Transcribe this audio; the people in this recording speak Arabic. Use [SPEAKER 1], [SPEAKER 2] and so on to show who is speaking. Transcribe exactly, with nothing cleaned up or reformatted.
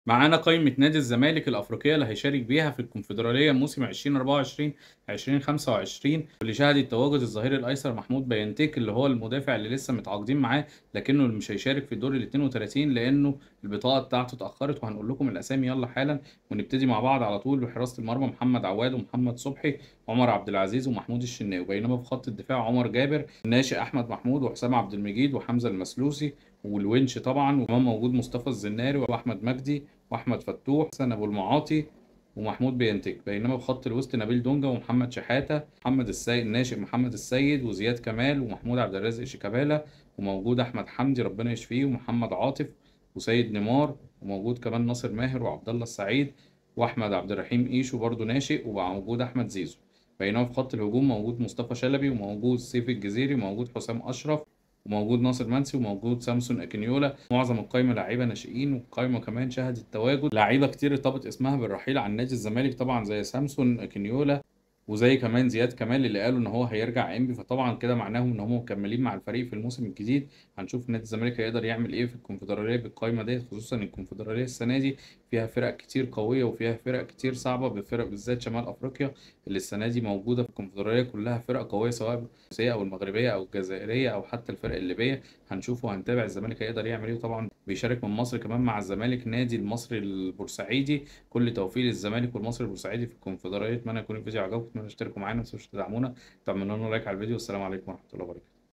[SPEAKER 1] معانا قايمة نادي الزمالك الأفريقية اللي هيشارك بيها في الكونفدرالية موسم ألفين وأربعة وعشرين ألفين وخمسة وعشرين، واللي شهدت تواجد الظهير الأيسر محمود بينتيك اللي هو المدافع اللي لسه متعاقدين معاه، لكنه اللي مش هيشارك في الدور ال اثنين وثلاثين لأنه البطاقة بتاعته اتأخرت. وهنقول لكم الأسامي يلا حالا ونبتدي مع بعض على طول. بحراسة المرمى محمد عواد ومحمد صبحي وعمر عبد العزيز ومحمود الشناوي، بينما في خط الدفاع عمر جابر، الناشئ أحمد محمود وحسام عبد المجيد وحمزة المسلوسي والونش طبعا، وكمان موجود مصطفى الزناري واحمد مجدي واحمد فتوح حسن ابو المعاطي ومحمود بينتج. بينما في خط الوسط نبيل دونجا ومحمد شحاته، محمد السيد الناشئ محمد السيد وزياد كمال ومحمود عبد الرازق شيكابالا، وموجود احمد حمدي ربنا يشفيه ومحمد عاطف وسيد نيمار، وموجود كمان ناصر ماهر وعبد الله السعيد واحمد عبد الرحيم ايشو برضه ناشئ، وموجود احمد زيزو. بينما في خط الهجوم موجود مصطفى شلبي وموجود سيف الجزيري وموجود حسام اشرف وموجود ناصر منسي وموجود سامسون اكينيولا. معظم القايمه لعيبه ناشئين، والقايمه كمان شهدت تواجد لعيبه كتير ارتبط اسمها بالرحيل عن نادي الزمالك طبعا، زي سامسون اكينيولا وزي كمان زياد كمال اللي قالوا ان هو هيرجع انبي، فطبعا كده معناهم ان هم مكملين مع الفريق في الموسم الجديد. هنشوف نادي الزمالك هيقدر يعمل ايه في الكونفدراليه بالقايمه ديت، خصوصا الكونفدراليه السنه دي فيها فرق كتير قويه وفيها فرق كتير صعبه، بفرق بالذات شمال افريقيا اللي السنه دي موجوده في الكونفدراليه كلها فرق قويه، سواء الروسيه او المغربيه او الجزائريه او حتى الفرق الليبيه. هنشوف وهنتابع الزمالك هيقدر يعمل ايه. طبعا بيشارك من مصر كمان مع الزمالك نادي المصري البورسعيدي. كل توفيق للزمالك والمصري البورسعيدي في الكونفدراليه. اتمنى يكون الفيديو عجبكم، اتمنى تشتركوا معانا، ما تنسوش تدعمونا، تعملوا لنا لايك على الفيديو. والسلام عليكم ورحمه الله وبركاته.